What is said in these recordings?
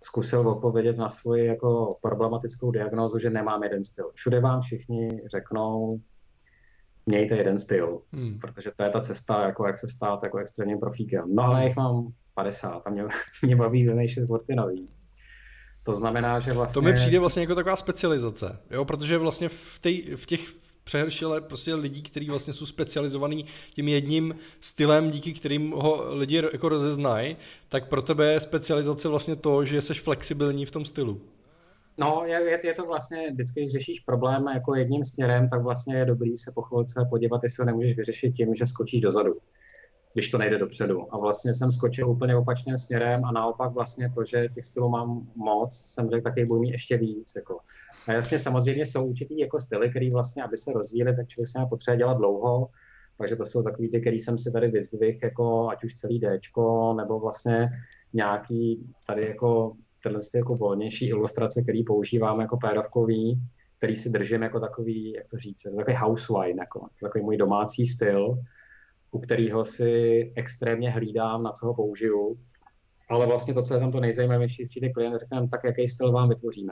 zkusil odpovědět na svoji jako problematickou diagnózu, že nemám jeden styl. Všude vám všichni řeknou, mějte jeden styl, protože to je ta cesta, jako jak se stát jako extrémním profíkem. No ale jich mám 50 a mě baví vymýšlet sporty nový. To znamená, že vlastně... To mi přijde vlastně jako taková specializace, jo, protože vlastně v těch přehršile prostě lidí, kteří vlastně jsou specializovaní tím jedním stylem, díky kterým ho lidi jako rozeznají, tak pro tebe je specializace vlastně to, že jsi flexibilní v tom stylu. No, je to vlastně, vždycky, když řešíš problém jako jedním směrem, tak vlastně je dobrý se po chvilce podívat, jestli ho nemůžeš vyřešit tím, že skočíš dozadu, když to nejde dopředu. A vlastně jsem skočil úplně opačným směrem a naopak vlastně to, že těch stylů mám moc, jsem řekl, taky budu mít ještě víc. Jako. A jasně samozřejmě jsou určitý jako styly, který vlastně, aby se rozvíjely, tak člověk se potřebuje dělat dlouho. Takže to jsou takový ty, který jsem si tady vyzdvihl, jako ať už celý Dčko, nebo vlastně nějaký tady jako tyhle jako volnější ilustrace, který používám jako pérovkový, který si držím jako takový, jak to říct, takový house wine, jako takový můj domácí styl, u kterého si extrémně hlídám, na co ho použiju. Ale vlastně to, co je tam to nejzajímavější, přijde klient, řekneme, tak jaký styl vám vytvoříme.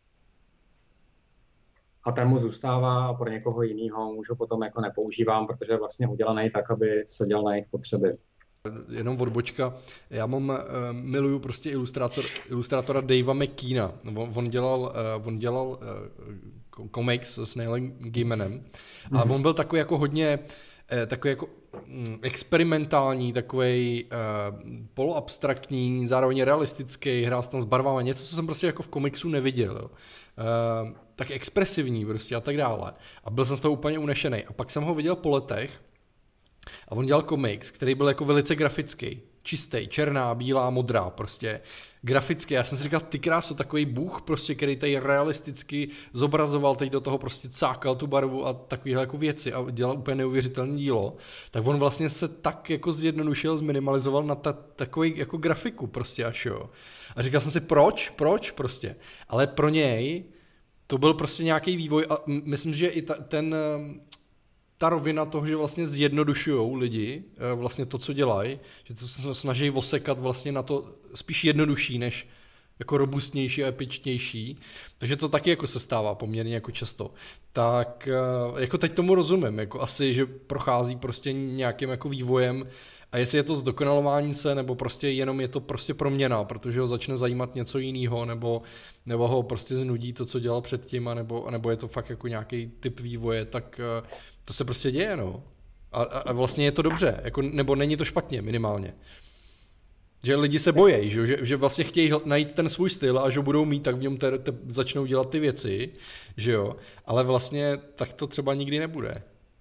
A ten mu zůstává a pro někoho jiného můžu potom jako nepoužívám, protože je vlastně udělaný tak, aby seděl na jejich potřeby. Jenom odbočka, já miluju prostě ilustrátora Davea McKeana. On dělal komiks s Neilem Gaimanem a on byl takový jako hodně takový jako experimentální, takový poloabstraktní, zároveň realistický, hrál tam s barvama, něco, co jsem prostě jako v komiksu neviděl. Jo. Tak expresivní prostě a tak dále. A byl jsem z toho úplně unešený. A pak jsem ho viděl po letech a on dělal komiks, který byl jako velice grafický, čistý, černá, bílá, modrá, prostě grafický. Já jsem si říkal, ty kráso, takový bůh, prostě, který tady realisticky zobrazoval, teď do toho prostě cákal tu barvu a takovéhle jako věci a dělal úplně neuvěřitelné dílo. Tak on vlastně se tak jako zjednodušil, zminimalizoval na takový jako grafiku prostě až jo. A říkal jsem si, proč prostě. Ale pro něj to byl prostě nějaký vývoj a myslím, že i ta rovina toho, že vlastně zjednodušujou lidi vlastně to, co dělají, že to se snaží osekat vlastně na to spíš jednodušší, než jako robustnější a epičtější. Takže to taky jako se stává poměrně jako často. Tak jako teď tomu rozumím, jako asi, že prochází prostě nějakým jako vývojem a jestli je to zdokonalování se, nebo prostě jenom je to prostě proměna, protože ho začne zajímat něco jiného, nebo ho prostě znudí to, co dělal předtím, nebo je to fakt jako nějaký typ vývoje, tak to se prostě děje, no. A vlastně je to dobře, jako, nebo není to špatně minimálně. Že lidi se bojí, že vlastně chtějí najít ten svůj styl a že ho budou mít, tak v něm začnou dělat ty věci, že jo. Ale vlastně tak to třeba nikdy nebude.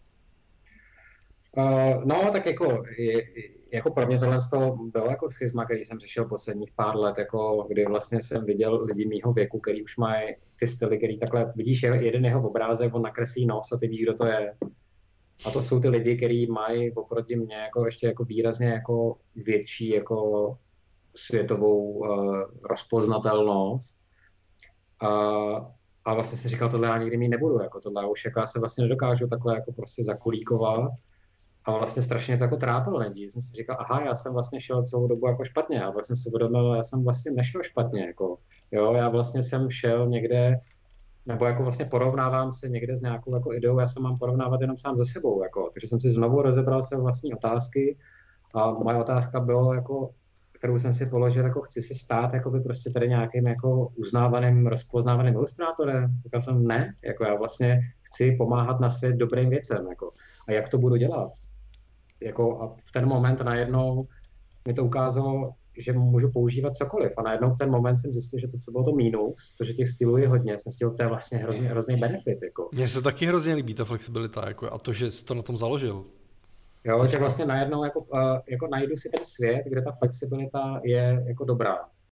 No, tak jako pro mě tohle bylo jako schizma, který jsem řešil posledních pár let, jako kdy vlastně jsem viděl lidi mýho věku, který už mají ty styly, který takhle, vidíš jeden jeho obrázek, on nakreslí nos a ty víš, kdo to je. A to jsou ty lidi, kteří mají oproti mně jako ještě jako výrazně jako větší jako světovou rozpoznatelnost. A vlastně si říkal, tohle já nikdy mít nebudu, jako tohle už jako já se vlastně nedokážu takhle jako prostě zakulíkovat. A vlastně strašně to jako trápilo nejdřív. Jsem si říkal, aha, já jsem vlastně šel celou dobu jako špatně. A vlastně si uvědomil, já jsem vlastně nešel špatně. Jako, jo, já vlastně jsem šel někde, nebo jako vlastně porovnávám se někde s nějakou jako ideou, já se mám porovnávat jenom sám se sebou. Jako. Takže jsem si znovu rozebral své vlastní otázky a moje otázka byla, jako, kterou jsem si položil, jako chci se stát jakoby prostě tady nějakým jako uznávaným, rozpoznávaným ilustrátorem. Říkal jsem ne, jako já vlastně chci pomáhat na svět dobrým věcem. Jako. A jak to budu dělat? Jako a v ten moment najednou mi to ukázalo, že můžu používat cokoliv. A najednou v ten moment jsem zjistil, že to, co bylo to mínus, to, že těch stylů je hodně, jsem zjistil, to je vlastně hrozný benefit. Jako. Mně se taky hrozně líbí ta flexibilita jako, a to, že jsi to na tom založil. Jo, že vlastně najednou jako najdu si ten svět, kde ta flexibilita je jako dobrá.